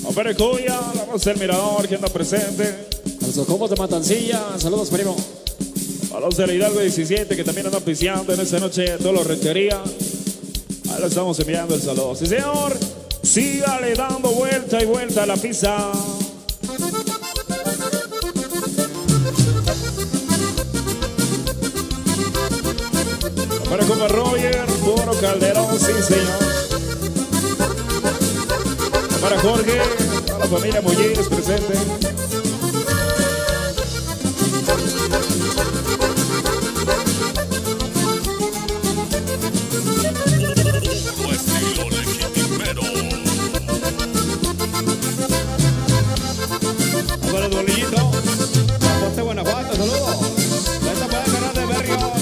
Perecuya, la voz del Mirador, que anda presente. A los Ocomos de Matancilla, saludos, primo. A los de la Hidalgo 17, que también andan pisteando en esta noche, todos los Rentería. Ahí lo estamos enviando el saludo. Sí, señor. Sígale dando vuelta y vuelta a la pista. Para como Roger, Puro Calderón, sí, señor. Para Jorge, a la familia Molleres presente. Para el bolillito, Aporte Guanajuato, saludos. Esta para el canal de Berrios.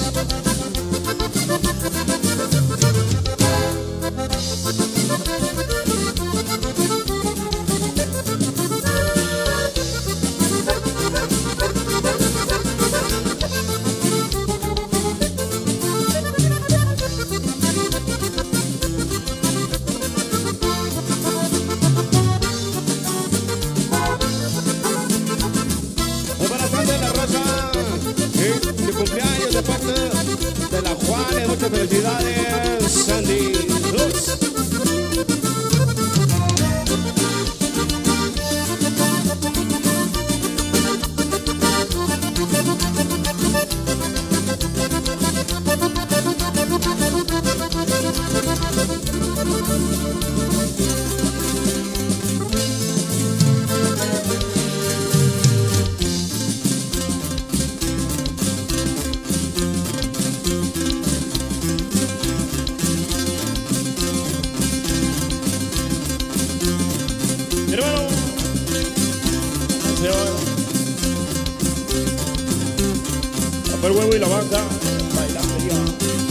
De cumpleaños de parte de la Juana, muchas felicidades, Sandy Luz. Hermano, el huevo y la vaca bailando ya.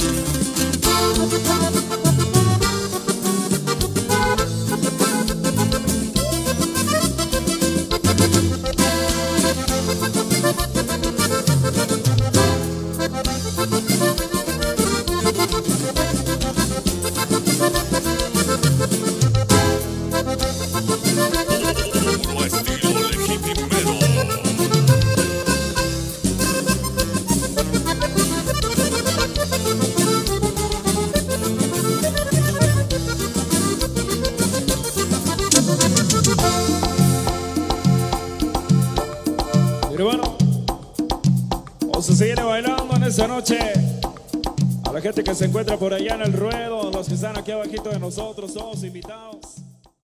Hermano, vamos a seguir bailando en esta noche. A la gente que se encuentra por allá en el ruedo, los que están aquí abajito de nosotros, todos invitados.